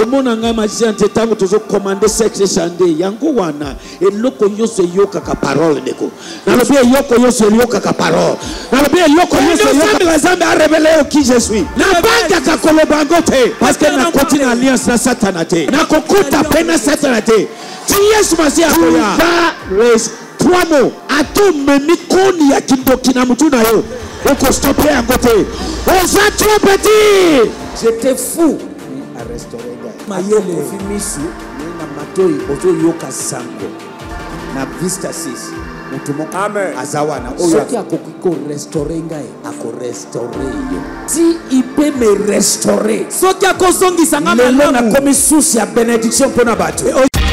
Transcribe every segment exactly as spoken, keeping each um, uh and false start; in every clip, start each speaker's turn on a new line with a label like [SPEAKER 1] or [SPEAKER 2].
[SPEAKER 1] omona nga magicien te tango tozo commander sexe chande yango wana eloko yoso yoka ka parole ndeko nalobi yoko yoso yoka ka parole nalobi yoko yoso yoka la zambe a révélé qui je suis na banga ka kolobango te parce que na continue alliance na satana te na kokuta pena satana te ti Yesu Masiya akoya raise trois mots ato memi koni ya kindoki na mutu na yo oko stopper yango te on va trop petit. J'étais fou à restaurer mayele fimisu na matoi ozo yoka sango na vista six mutumo amen azawana oyo soki akokiko restaurer ngai ako restaurer yo si il peut me restaurer soki akozongisa nga malamu na komi source ya bénédiction pona bato.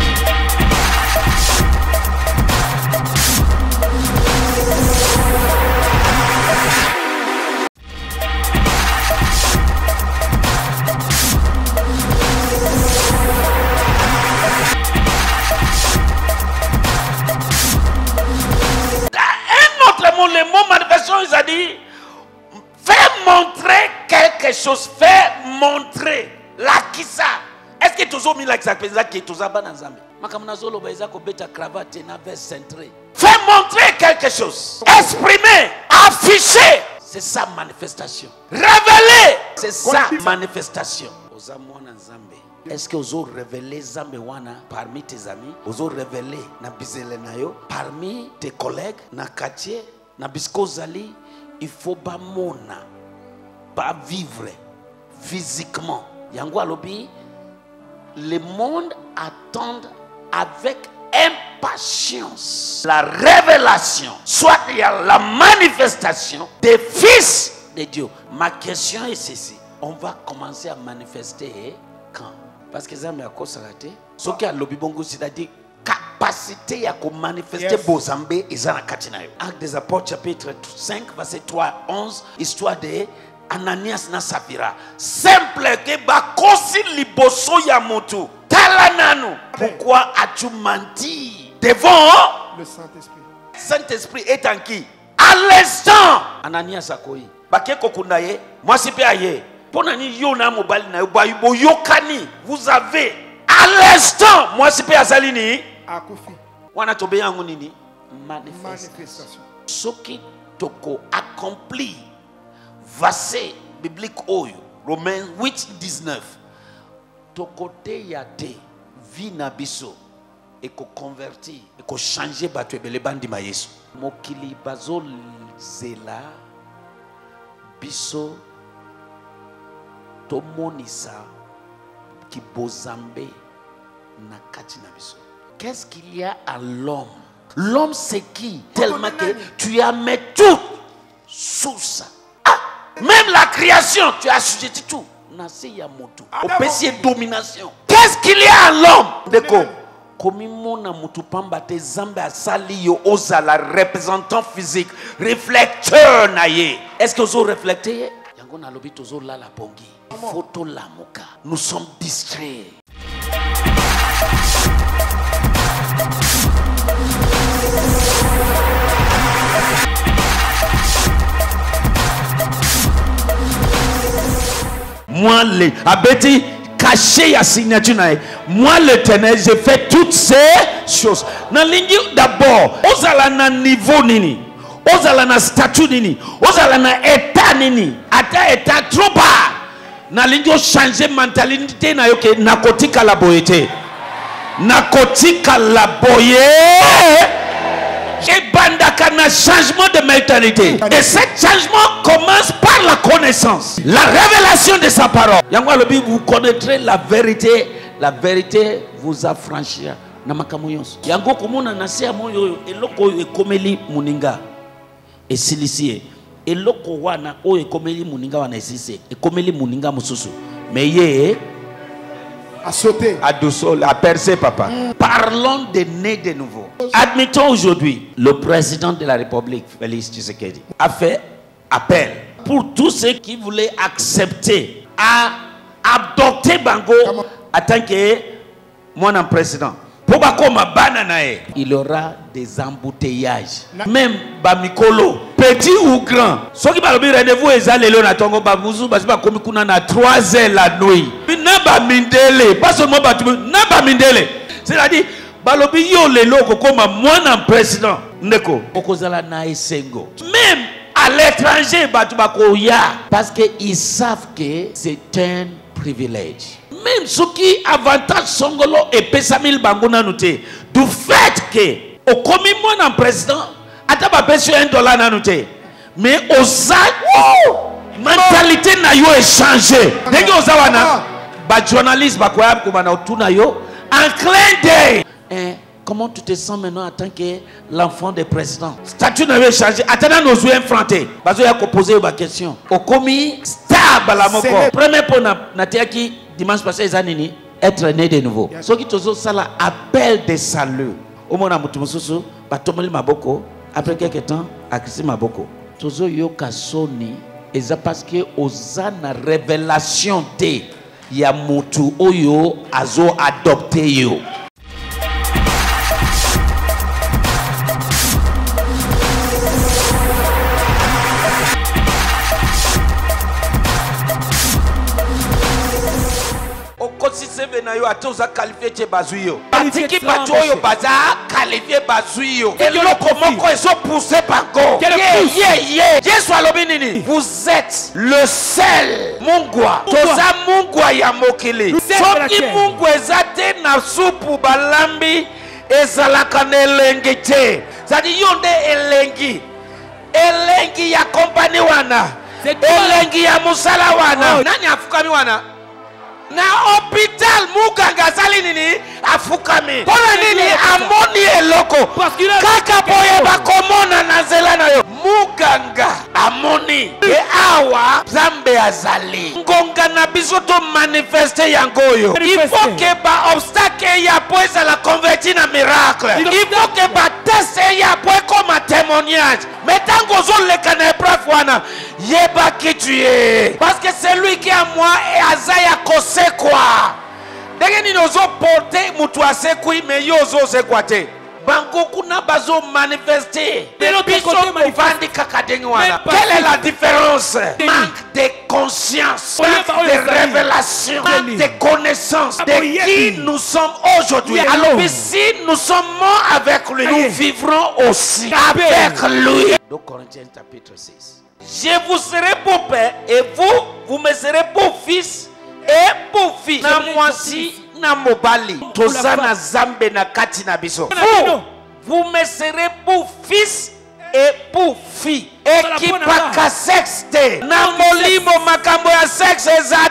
[SPEAKER 2] Le mot manifestation, il a dit fais montrer quelque chose, fais montrer la kisa. Est-ce que tu as mis la kisa que tu as banazambe? Makamnazolo baizako beta cravate na veste centrée. Fais montrer quelque chose, exprimer, afficher. C'est ça manifestation. Révéler, c'est ça manifestation. Ozamwana Nzambe. Est-ce que vous avez révélé Zambe wana parmi tes amis? Vous avez révélé na bizele na yo parmi tes collègues na quartier? Na bisko zali, il faut pas mona, pas vivre physiquement. Yango alobi, le monde attend avec impatience la révélation, soit il y a la manifestation des fils de Dieu. Ma question est ceci: on va commencer à manifester quand? Parce que ça m'a constaté. Ce qui a lobby bongo, c'est-à-dire capacité à manifester Bozambe et Zanakatinayo. Acte des Apôtres chapitre cinq verset trois à onze, histoire de Ananias na Sapphira. Simple que bakosi liboso ya motu. Talananu. Pourquoi as-tu menti devant
[SPEAKER 3] le Saint-Esprit?
[SPEAKER 2] Saint-Esprit est en qui? À l'instant. Ananias akoi. Bakeko kunaye, moi si pe aye. Ponani yona mobali na yo yokani. Vous avez à l'instant, moi si pe azalini.
[SPEAKER 3] Akufi.
[SPEAKER 2] Wana tobe yango nini?
[SPEAKER 3] Manifestation.
[SPEAKER 2] Ce qui toko accompli verset biblique oyo Romains huit dix-neuf. Tokote yate vi na biso eko converti eko changer bato ebele bandima Yesu. Mokili bazo zela biso tomonisa ki Bozambe na kati na biso. Qu'est-ce qu'il y a à l'homme? L'homme c'est qui? Tellement que tu as mis tout sous ça. Ah, même la création, tu as assujetti tout. Nase ya motu. Opésier domination. Qu'est-ce qu'il y a à l'homme? Deko. Komi mona mutu pamba te zambe asali yo ozala représentant physique, réflecteur naye. Est-ce que vous avez réfléchi? Yango na lobi tozo la la pongi. Photo la moka. Nous sommes distraits. Moi, le abeti caché ya signature na. Moi, l'Éternel, j'ai fait toutes ces choses. Na lingi d'abord, ozala na niveau nini, ozala na statut nini, ozala na état nini, ata état trop bas. Na lingi changer mentalité na yo ke nakotika la boyete. Nakotika la boye. Et bandaka na changement de mentalité. Et ce changement commence par la connaissance, la révélation de sa parole. Yango alobi, vous connaîtrez la vérité, la vérité vous affranchira. Na makambo yonso. Yango komona na se moyo eloko ekomeli muninga. Esilisie. Eloko wana o ekomeli muninga wana esilisie. Ekomeli muninga mususu. Mais ye
[SPEAKER 3] à sauter,
[SPEAKER 2] à douceur, à percer, papa. Mm. Parlons de né de nouveau. Admettons aujourd'hui, le président de la République, Félix Tshisekedi, a fait appel pour tous ceux qui voulaient accepter à adopter Bango en tant que mon président. Pour il y aura des embouteillages. Même Bamikolo, petit ou grand. Ceux qui parlent de rendez-vous, ils allaient là, Tongo Babuzu, parce que comme qu'on a trois heures la nuit. N'a mindele, pas seulement Batumé, n'a mindele. C'est-à-dire, Balobi yo le loko comme moi un président. Neko, Okozala na esengo. Même à l'étranger, Batubako ya, parce qu'ils savent que c'est un privilège. Même ceux qui avantage Songolo et Pessamil Banguna Nouté, du fait que, au commis moi un président, Ataba Pessu un dollar nanouté. Mais aux mentalité n'a yo échangé. Dès que aux awana, bah journaliste, bah quoi, comme on a tout na yo, en clin d'œil. Comment tu te sens maintenant en tant que l'enfant des présidents? Statut n'a pas changé. Attendant nos yeux enfrontés. Parce qu'il y a posé une question. Au commis, stable la moko. Premier point, Natiaki, dimanche passé, ils ont être né de nouveau. Ce qui est ça là, appel de salut. Au moment où tu me soucies, Batomoli Maboko, après quelques temps, Akisi Maboko. Tozo yoka soni, et ça parce que osana révélation te, ya mutu oyo azo adopté yo. Benayo atoza qualifié chez Bazuyo. Atiki Batoyo Baza qualifié Bazuyo. Et le comment ils sont poussés par go. Yeah yeah yeah. Jésus alobinini. Vous êtes le seul Mungwa. Toza Mungwa ya mokili. Soki Mungwa ezate na supu balambi ezalaka na elengi te. Zadi yonde elengi. Elengi ya kompani wana. Elengi ya musala wana. Nani afukami wana? Na hôpital muganga sali nini afukami pona nini amoni eloko kaka boye bakomona na nzela na yo muganga amoni e awa zambe azali ngonga na biso to manifester yangoyo il faut que ba obstacle ya po ezala converti na miracle il faut que ba test ya po comme témoignage mais tango zo le kana épreuve wana yeba qui tu es parce que c'est lui qui a moi et azaya kose quoi dès que nous avons porté mutu asekui mais yo zo sekwate bango kuna bazo manifester biso muvandi kakadengi wana quelle est la différence? Manque de conscience, manque de révélation, manque de connaissance de qui nous sommes aujourd'hui. Alors si nous sommes morts avec lui, nous vivrons aussi avec lui. deux Corinthiens chapitre six. Je vous serai pour père et vous, vous me serez pour fils et pour fille. Na mwasi na mobali. Tozana zambe na kati na biso. Vous, vous me serez pour fils et pour fille. Et qui paka sexte. Na molimo makambo ya sexe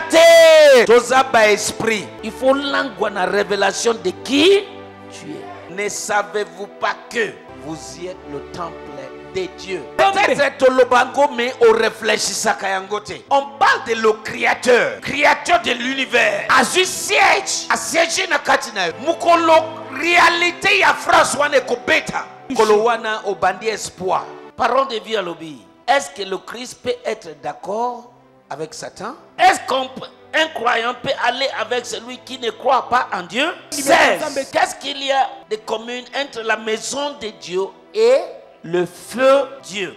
[SPEAKER 2] ezate. Tozaba esprit. Il faut langue na révélation de qui tu es. Ne savez-vous pas que vous y êtes le temple de Dieu? Peut-être le bango mais on réfléchit ça kayangote. On parle de le créateur, créateur de l'univers. A su siège, a siégé na katina. Mukolo réalité ya France wane ko beta. Kolo wana obandi espoir. Parole de vie à l'obi. Est-ce que le Christ peut être d'accord avec Satan? Est-ce qu'un croyant peut aller avec celui qui ne croit pas en Dieu? seize. Qu'est-ce qu'il y a de commun entre la maison de Dieu et le feu Dieu?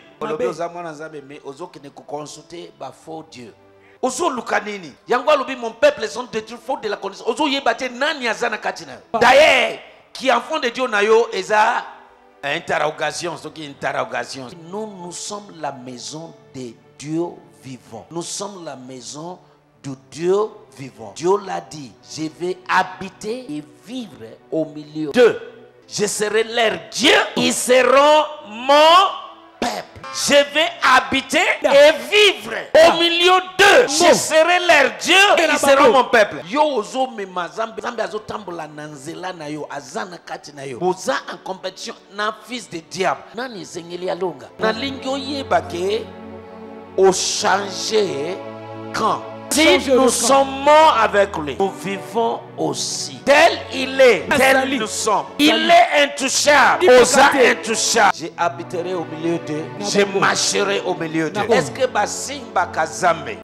[SPEAKER 2] Mais ozo qui ne consulter ba faux Dieu. Ozo lukanini. Yangwa lubi mon peuple sont détruits faute de la connaissance. Ozo yebate nani azana katina. D'ailleurs, qui enfant de Dieu nayo eza interrogation, ce qui est interrogation. Nous nous sommes la maison de Dieu vivant. Nous sommes la maison de Dieu vivant. Dieu l'a dit, je vais habiter et vivre au milieu d'eux. Je serai leur Dieu, ils seront mon peuple. Je vais habiter et vivre au milieu d'eux. Je serai leur Dieu, ils seront mon peuple. Yo ozo me mazambe, zambe azo tambola nanzela na yo, azana kati na yo. Boza en compétition na fils de diable. Nani zengeli alonga. Na lingyo yebake au changer quand. Si nous sommes morts avec lui, nous vivons aussi. Tel il est, tel nous sommes. Il est intouchable, osa intouchable. Je habiterai au milieu d'eux, je marcherai au milieu d'eux. Est-ce que Basimba Kazambe?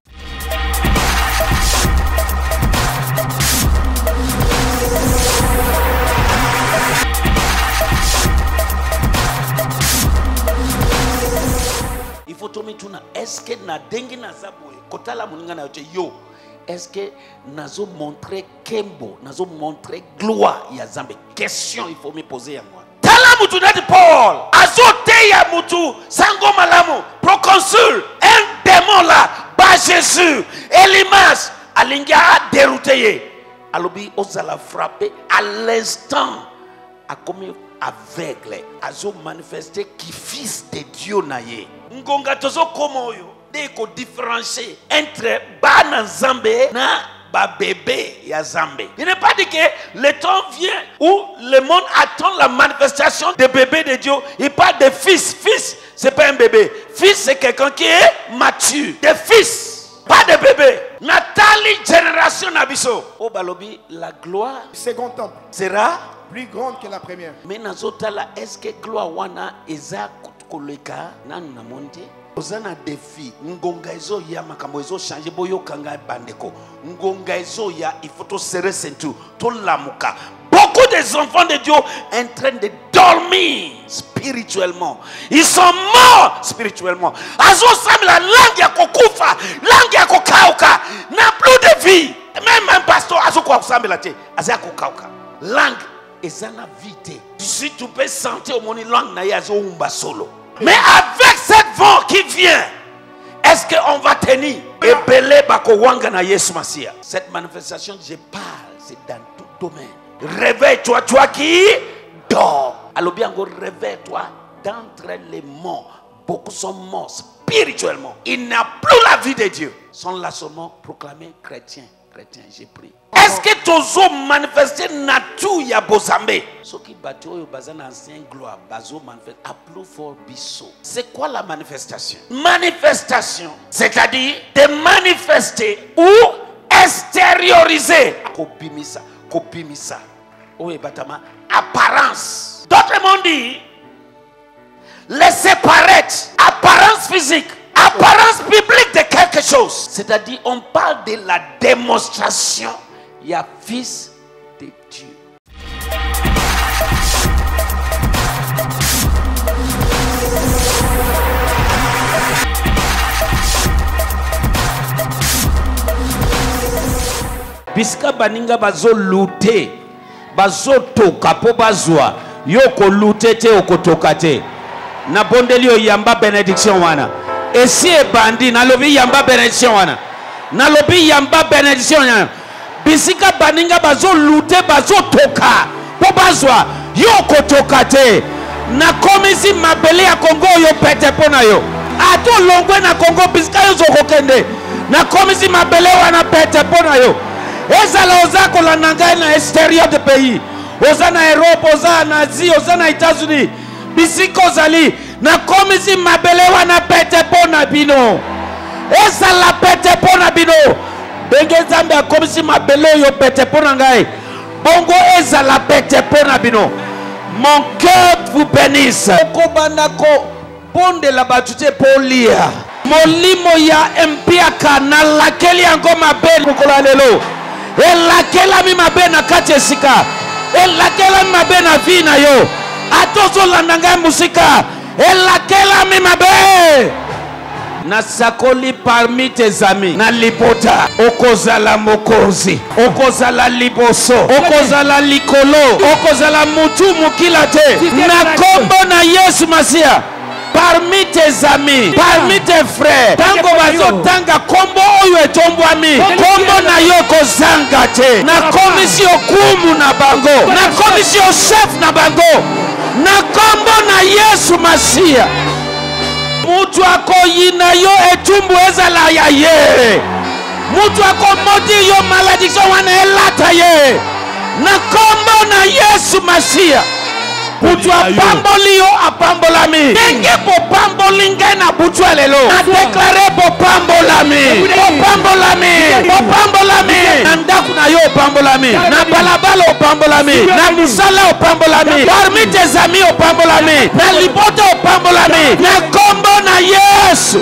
[SPEAKER 2] faut to mituna est-ce que na dengi na zaboye kotala muninga na yote yo est-ce que nazo montrer kembo nazo montrer gloire ya Zambe? Question il faut me poser à moi. Tala mutu nati Paul azote ya mutu sango malamu proconsul un démon là ba Jésus Elimas alinga dérouté alobi ozala frappé à l'instant a comme aveugle azo manifester qui fils de Dieu naye ngonga tozo komo yo de ko différencier entre bana Nzambe na ba bébé ya Nzambe. Il n'est pas dit que le temps vient où le monde attend la manifestation des bébés de Dieu. Il parle de fils. Fils, c'est pas un bébé. Fils, c'est quelqu'un qui est mature. Des fils, pas de bébé. Nathalie génération nabiso. Oh balobi, la gloire.
[SPEAKER 3] Second temple
[SPEAKER 2] sera
[SPEAKER 3] plus grande que la première.
[SPEAKER 2] Mais nazotala, est-ce que gloire wana eza koleka nanu na monte? Ozana défi ngonga ezo ya makambo ezo changer boyo kanga bandeko ngonga ezo ya il faut to serrer ceinture to lamuka. Beaucoup des enfants de Dieu en train de dormir spirituellement, ils sont morts spirituellement. Azo sam la langue ya kokufa langue ya kokauka n'a plus de vie. Même un pasteur azo kwa kusambela te aza kokauka langue ezana vite. Si tu peux sentir au moni langue na ya zo umba solo. Mais avec cette vent qui vient, est-ce qu'on va tenir? Et belé bako wanga na Yesu Masia. Cette manifestation, je parle, c'est dans tout domaine. Réveille-toi, toi qui dors. Alors bien, réveille-toi d'entre les morts. Beaucoup sont morts spirituellement. Il n'a plus la vie de Dieu. Ils sont là seulement proclamés chrétiens. Chrétiens, j'ai pris. Est-ce que tu as manifesté nature ya bozambe? Ce qui bateau yo bazana ancien gloire, bazo manifeste a plus fort biso. C'est quoi la manifestation? Manifestation, c'est-à-dire de manifester ou extérioriser. Kopimisa, kopimisa. Oui, batama apparence. D'autres m'ont dit laisser paraître apparence physique. Apparence biblique de quelque chose. C'est-à-dire, on parle de la démonstration. Il y a fils de Dieu. Biska baninga bazo lute, bazo toka po bazwa, yoko lute te okotoka te. Na bondelio yamba benediction wana. Et si est bandit, nalobi yamba benediction wana. Nalobi yamba benediction wana. Bisika baninga bazo lute bazo toka. Po bazwa yoko toka te. Na komisi mabele ya Kongo yo pete pona yo. Ato longwe na Kongo bisika yo zoko kende. Na komisi mabele wana pete pona yo. Ezala ozako la nangai na extérieur de pays. Oza na Europe, oza na Asie, oza na États-Unis. Bisiko zali na komisi mabele wana pete pona bino. Esa la pete pona bino. Benge Nzambe a komisi mabele yo pete pona ngai. Bongo esa la pete pona bino. Mon cœur vous bénisse. Okobandako bonde la batute polia. Molimo ya empiaka na lakeli yango mabele mukolo lelo. E lakela mi mabele na kati esika. E lakela mi mabele na vi na yo. Atozo landanga musika. Elakela mi mabe. Na sakoli parmi tes amis. Na lipota. Okozala mokozi. Okozala liboso. Okozala likolo. Okozala mutu mukila te. Na kombo na Yesu Masia. Parmi tes amis, parmi tes frères, tango bazo tanga kombo oyo etombwami, kombo na yo kozanga te. Na komisi okumu na bango. Na komisi o chef na bango. Na kombo na Yesu Masia. Mutu ako yina yo etumbu ezala ya ye. Mutu ako modi yo malédiction wana elata ye. Na kombo na Yesu Masia. Mutu apamboli yo apambolami. Denge po pambolinga na butu alelo. Na deklare po pambolami. Po pambolami. Po pambolami. Na ndaku na yo pambolami. Na balabala o pambolami. Na musala o pambolami. Parmi tes amis o pambolami. Na lipoto o pambolami. Na kombo na Yesu.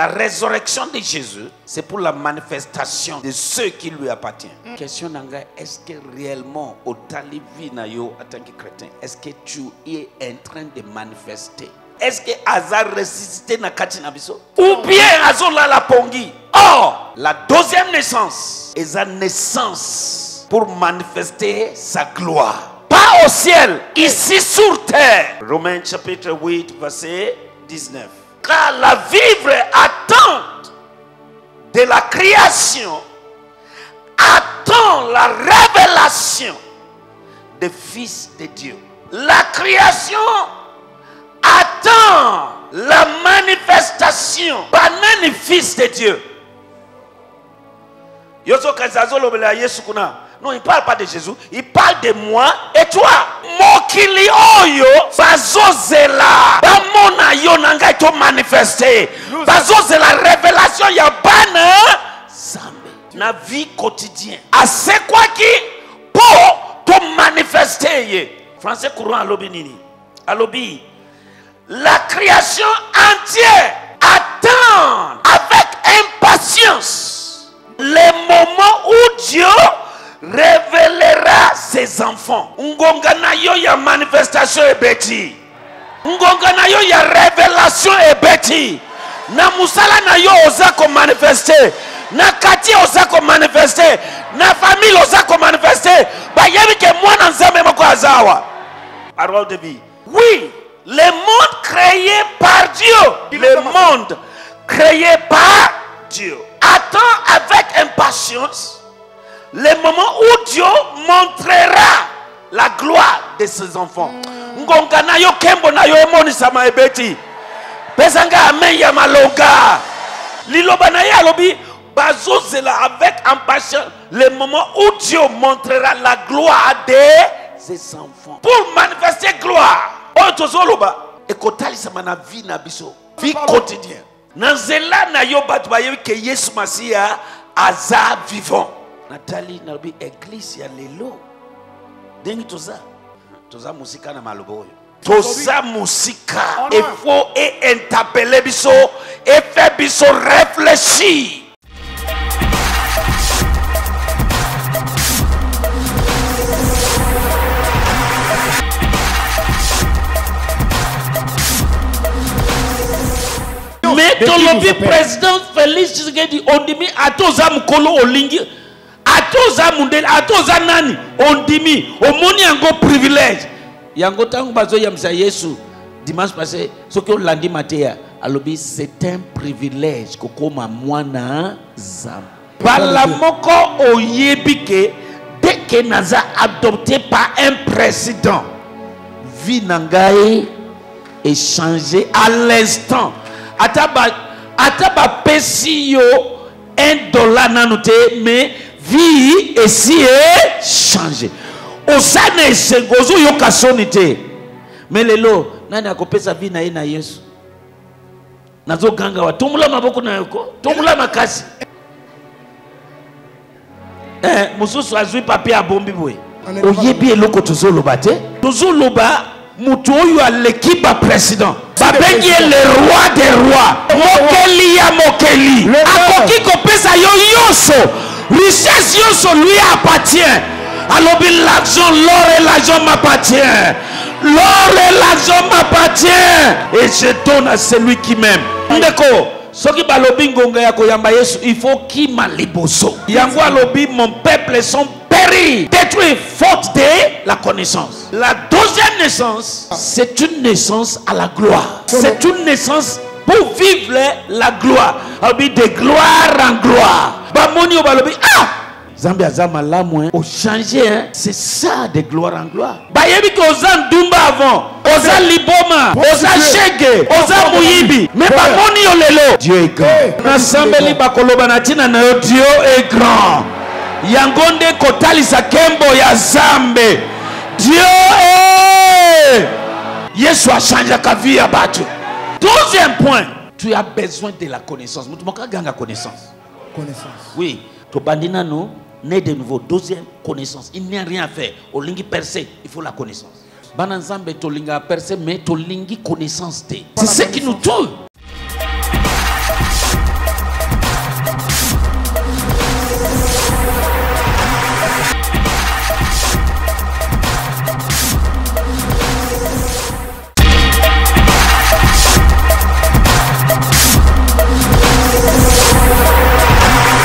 [SPEAKER 2] La résurrection de Jésus, c'est pour la manifestation de ceux qui lui appartiennent. Mm. Question nanga, est-ce que réellement, au talivi na yo, en tant que chrétien, est-ce que tu es en train de manifester? Est-ce que Hazard ressuscité na kati na biso? Ou bien Hazard la pongi? Or, la deuxième naissance est la naissance pour manifester sa gloire. Pas au ciel, ici sur terre. Romains chapitre huit, verset dix-neuf. Car la vivre attente de la création attend la révélation des fils de Dieu. La création attend la manifestation des fils de Dieu. Non, il ne parle pas de Jésus, il parle de moi et toi. Mokili oyo bazozela bamona yo nanga to manifester bazozela révélation ya bana zambe na vie quotidienne. À c'est quoi qui pour to manifester ye. Français courant alobi nini? Alobi la création entière attend avec impatience les moments où Dieu révélera ses enfants. Ngonga na yo ya manifestation ebeti. Ngonga na yo ya révélation ebeti. Na musala na yo oza ko manifester. Na kati oza ko manifester. Na famille oza ko manifester. Ba yebi ke mwana nzambe moko azawa. Parole de vie. Oui, le monde créé par Dieu. Le monde créé par Dieu attend avec impatience le moment où Dieu montrera la gloire de ses enfants. Ngonga na yo kembo na yo emoni sama ebeti. Pesanga amen ya malonga. Liloba na ya lobi bazozela avec impatience le moment où Dieu montrera la gloire de ses enfants. Pour manifester gloire. O tozoloba ekotali sama na vie na biso. Vie quotidienne. Nanzela na yo batu bayebi ke Yesu Masia aza vivant. Nathalie nabi église ya lelo dengi toza toza musika na maloboyo toza musika il faut et interpeller biso et faire biso réfléchir. Mais tolobi président Félix Tshisekedi ondimi atoza mukolo olingi atoza mundele atoza nani ondimi omoni yango privilège yango tango bazo yamsa Yesu dimanche passé soki olandi mateya alobi c'est un privilège kokoma mwana zam bala moko oyebi ke dès que naza adopté par un président vie nangai est changée à l'instant. Ataba ataba pesi yo un dollar nanote mais vie ici est changée. Osane sengozo yo kasonite. Mais lelo nani akopesa vie na ye na Yesu. Nazo ganga wa tumula maboko na yoko. Tumula makasi. Eh mususu azui papier abombi boy. Oyebi eloko tozoloba te. Tozoloba mutu oyo l'équipe président. Babengi le roi des rois. Mokeli ya mokeli. Akoki kopesa yo yoso. Richesse yoso lui appartient. Alors l'argent, l'or et l'argent m'appartient. L'or et l'argent m'appartient. Et je donne à celui qui m'aime. Ndeko. Soki balobi ngonga ya koyamba Yesu, il faut qui maliboso. Yango alobi mon peuple sont péris, détruits faute de la connaissance. La deuxième naissance, c'est une naissance à la gloire. C'est une naissance pour vivre la gloire. Alobi de gloire en gloire. Bamoni balobi ah Zambia zama la moins au changer hein? C'est ça de gloire en gloire. Bayebi ko ozan dumba avant, ozan liboma, ozan shege, ozan muyibi. Mais ba moni yo lelo. Dieu est grand. Na sambeli ba koloba na tina na yo Dieu est grand. Yangonde kotalisa kembo ya Zambe. Dieu est. Yesu a changé ta vie à battu. Deuxième point, tu as besoin de la connaissance. Mutu moka ganga connaissance.
[SPEAKER 3] Connaissance.
[SPEAKER 2] Oui, to bandina no. Né de nouveau, deuxième connaissance. Il n'y a rien à faire. Au lingi percé, il faut la connaissance. Bananzambe to linga percé, mais to lingi connaissance. C'est ce qui nous tue.